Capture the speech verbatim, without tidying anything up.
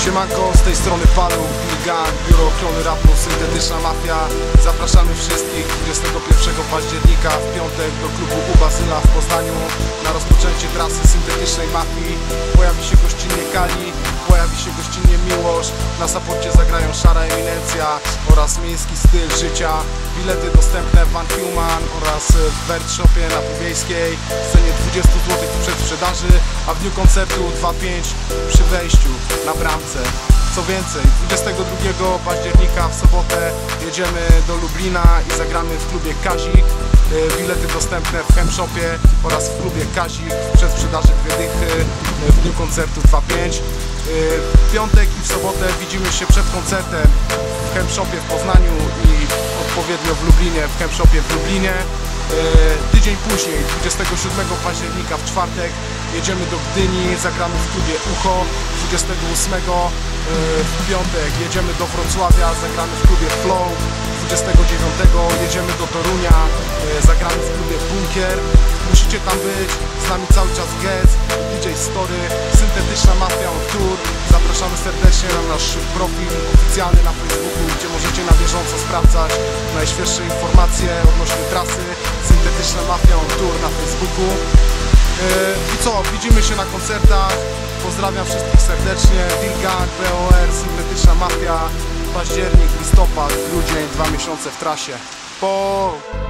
Siemanko, z tej strony Paluch, Gang, Biuro Ochrony Rapu, Syntetyczna Mafia. Zapraszamy wszystkich dwudziestego pierwszego października w piątek do klubu U Bazyla w Poznaniu na rozpoczęcie trasy Syntetycznej Mafii. Pojawi się gościnnie Kali, pojawi się gościnnie Miłosz. Na saporcie zagrają Szara Eminencja oraz Miejski Styl Życia. Bilety dostępne w Van Human oraz w Wert Shopie na Powiejskiej w cenie dwadzieścia złotych w przedsprzedaży, a w dniu koncertu dwa pięć przy wejściu na bramce. Co więcej, dwudziestego drugiego października w sobotę jedziemy do Lublina i zagramy w klubie Kazik. Bilety dostępne w Hemshopie oraz w klubie Kazik w przedsprzedaży dwie dychy w dniu koncertu dwa pięć. W piątek i w sobotę widzimy się przed koncertem w Hemshopie w Poznaniu i odpowiednio w Lublinie, w Hemshopie w Lublinie. Tydzień później, dwudziestego siódmego października w czwartek jedziemy do Gdyni, zagramy w klubie Ucho. Dwudziestego ósmego w piątek jedziemy do Wrocławia, zagramy w klubie Flow. Dwudziestego dziewiątego jedziemy do Torunia, zagramy w klubie Bunkier. Musicie tam być, z nami cały czas Gez, D J Story, Syntetyczna Mafia on Tour. Zapraszamy serdecznie na nasz profil oficjalny na Facebooku, gdzie możecie na bieżąco sprawdzać najświeższe informacje odnośnie trasy Syntetyczna Mafia on Tour na Facebooku. I co, widzimy się na koncertach. Pozdrawiam wszystkich serdecznie. Gang, B O R, Syntetyczna Mafia. Październik, listopad, grudzień, dwa miesiące w trasie. Po...